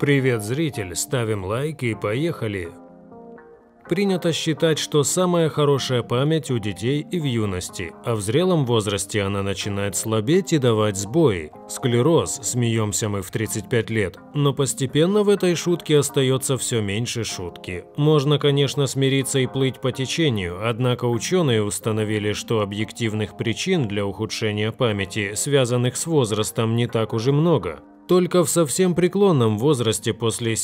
Привет, зритель, ставим лайк и поехали! Принято считать, что самая хорошая память у детей и в юности, а в зрелом возрасте она начинает слабеть и давать сбои. Склероз, смеемся мы в 35 лет, но постепенно в этой шутке остается все меньше шутки. Можно, конечно, смириться и плыть по течению, однако ученые установили, что объективных причин для ухудшения памяти, связанных с возрастом, не так уж и много. Только в совсем преклонном возрасте после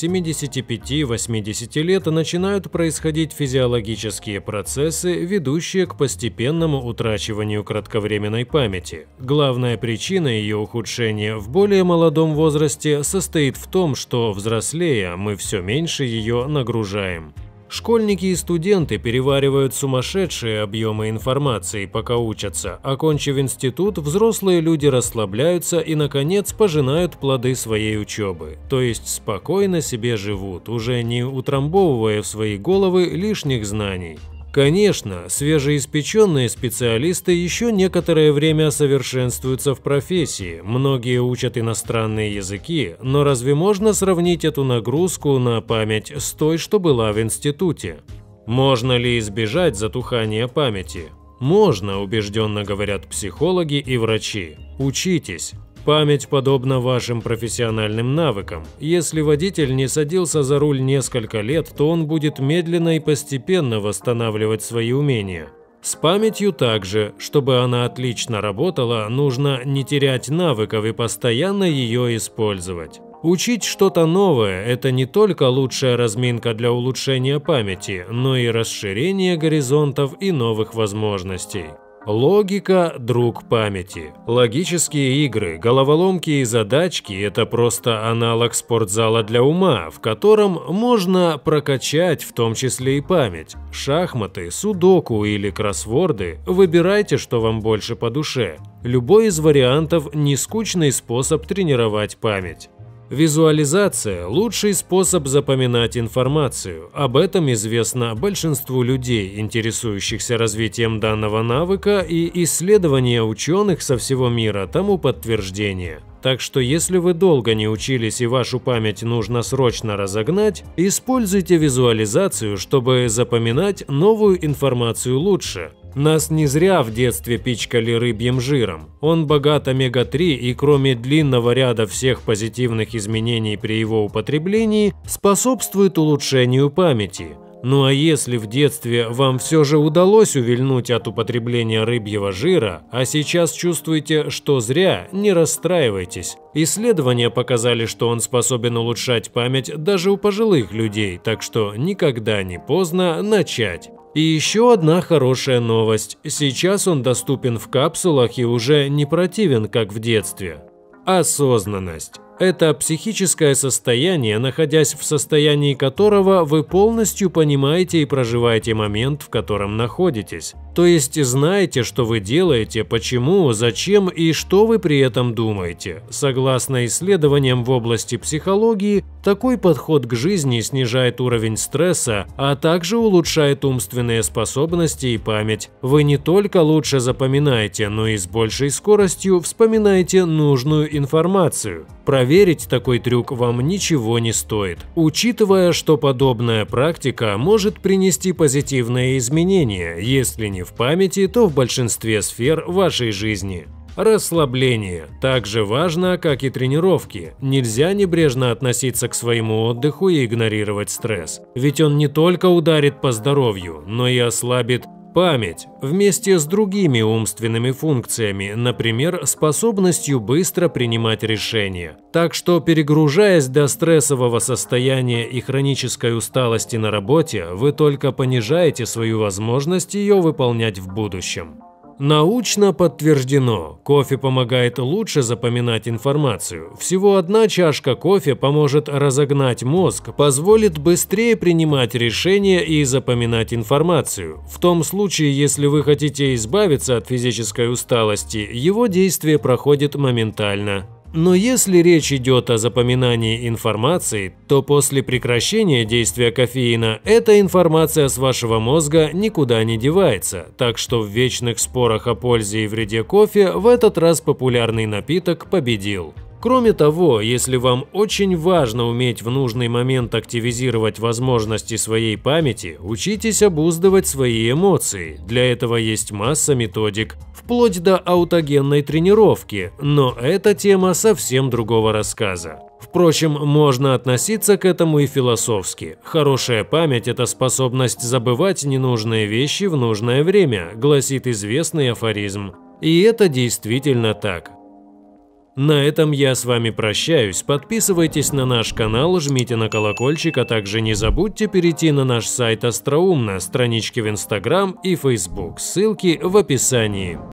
75-80 лет начинают происходить физиологические процессы, ведущие к постепенному утрачиванию кратковременной памяти. Главная причина ее ухудшения в более молодом возрасте состоит в том, что, взрослея, мы все меньше ее нагружаем. Школьники и студенты переваривают сумасшедшие объемы информации, пока учатся. Окончив институт, взрослые люди расслабляются и, наконец, пожинают плоды своей учебы. То есть спокойно себе живут, уже не утрамбовывая в свои головы лишних знаний. Конечно, свежеиспеченные специалисты еще некоторое время совершенствуются в профессии, многие учат иностранные языки, но разве можно сравнить эту нагрузку на память с той, что была в институте? Можно ли избежать затухания памяти? Можно, убежденно говорят психологи и врачи. Учитесь. Память подобна вашим профессиональным навыкам. Если водитель не садился за руль несколько лет, то он будет медленно и постепенно восстанавливать свои умения. С памятью также. Чтобы она отлично работала, нужно не терять навыков и постоянно ее использовать. Учить что-то новое – это не только лучшая разминка для улучшения памяти, но и расширение горизонтов и новых возможностей. Логика – друг памяти. Логические игры, головоломки и задачки – это просто аналог спортзала для ума, в котором можно прокачать в том числе и память. Шахматы, судоку или кроссворды – выбирайте, что вам больше по душе. Любой из вариантов – не скучный способ тренировать память. Визуализация – лучший способ запоминать информацию. Об этом известно большинству людей, интересующихся развитием данного навыка, и исследования ученых со всего мира тому подтверждение. Так что если вы долго не учились и вашу память нужно срочно разогнать, используйте визуализацию, чтобы запоминать новую информацию лучше. Нас не зря в детстве пичкали рыбьим жиром. Он богат омега-3 и кроме длинного ряда всех позитивных изменений при его употреблении, способствует улучшению памяти. Ну а если в детстве вам все же удалось увильнуть от употребления рыбьего жира, а сейчас чувствуете, что зря, не расстраивайтесь. Исследования показали, что он способен улучшать память даже у пожилых людей, так что никогда не поздно начать. И еще одна хорошая новость. Сейчас он доступен в капсулах и уже не противен, как в детстве. Осознанность. Это психическое состояние, находясь в состоянии которого вы полностью понимаете и проживаете момент, в котором находитесь. То есть знаете, что вы делаете, почему, зачем и что вы при этом думаете. Согласно исследованиям в области психологии, такой подход к жизни снижает уровень стресса, а также улучшает умственные способности и память. Вы не только лучше запоминаете, но и с большей скоростью вспоминаете нужную информацию. Проверить такой трюк вам ничего не стоит, учитывая, что подобная практика может принести позитивные изменения, если не в памяти, то в большинстве сфер вашей жизни. Расслабление так же важно, как и тренировки. Нельзя небрежно относиться к своему отдыху и игнорировать стресс, ведь он не только ударит по здоровью, но и ослабит память вместе с другими умственными функциями, например, способностью быстро принимать решения. Так что, перегружаясь до стрессового состояния и хронической усталости на работе, вы только понижаете свою возможность ее выполнять в будущем. Научно подтверждено, кофе помогает лучше запоминать информацию. Всего одна чашка кофе поможет разогнать мозг, позволит быстрее принимать решения и запоминать информацию. В том случае, если вы хотите избавиться от физической усталости, его действие проходит моментально. Но если речь идет о запоминании информации, то после прекращения действия кофеина эта информация с вашего мозга никуда не девается, так что в вечных спорах о пользе и вреде кофе в этот раз популярный напиток победил. Кроме того, если вам очень важно уметь в нужный момент активизировать возможности своей памяти, учитесь обуздывать свои эмоции. Для этого есть масса методик, вплоть до аутогенной тренировки, но это тема совсем другого рассказа. Впрочем, можно относиться к этому и философски. Хорошая память – это способность забывать ненужные вещи в нужное время, гласит известный афоризм. И это действительно так. На этом я с вами прощаюсь. Подписывайтесь на наш канал, жмите на колокольчик, а также не забудьте перейти на наш сайт Остроумно, странички в Instagram и Facebook. Ссылки в описании.